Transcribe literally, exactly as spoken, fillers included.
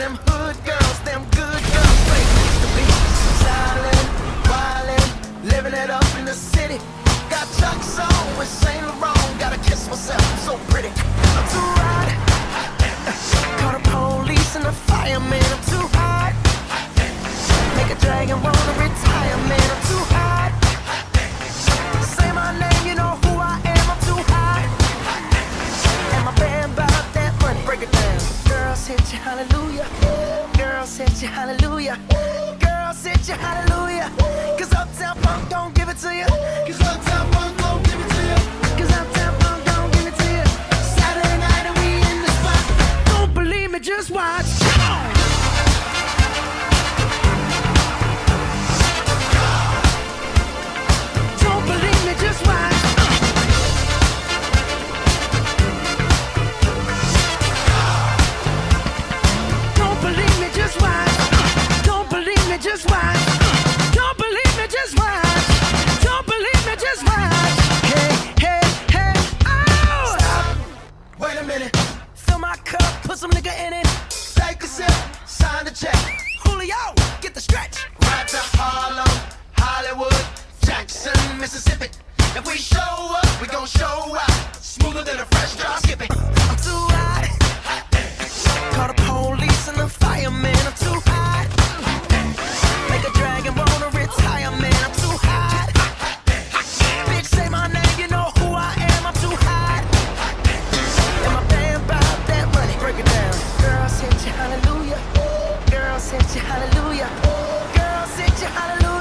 them hood girls, them good girls. They used to be silent, wildin', living it up in the city. Got Chuck's on with Saint Laurent. Gotta kiss myself, I'm so pretty. I'm too hot. Call the police and the fireman. I'm too hot. Make a dragon wanna retire, man. I'm too hot. Say my name, you know who I am. I'm too hot. And my band about that money. Break it down. Girls hit you, hallelujah. Girls hit you, hallelujah. Girls hit you, hallelujah. Cause Uptown Funk don't give it to you. Cause Uptown Funk don't give it to you. Cause Uptown Funk don't give it to you. Saturday night and we in the spot. Don't believe me, just watch. Come on. Don't believe me, just watch. Don't believe me, just watch. Don't believe me, just watch. Don't believe me, just watch. Don't believe me, just watch. Hey, hey, hey, oh! Stop. Wait a minute. Fill my cup, put some nigga in it. Take a sip, sign the check. Julio, get the stretch. Right to Harlem, Hollywood, Jackson, Mississippi. If we show up, we gon' show out. Smoother than a fresh drop. Skip it. I'm too hot. Call the police and the fireman. I'm too hot. Make a dragon wanna retire, man. I'm too hot. Bitch, say my name, you know who I am. I'm too hot. And my band about that money. Break it down. Girls hit you, hallelujah. Girls hit you, hallelujah. Girls hit you, hallelujah.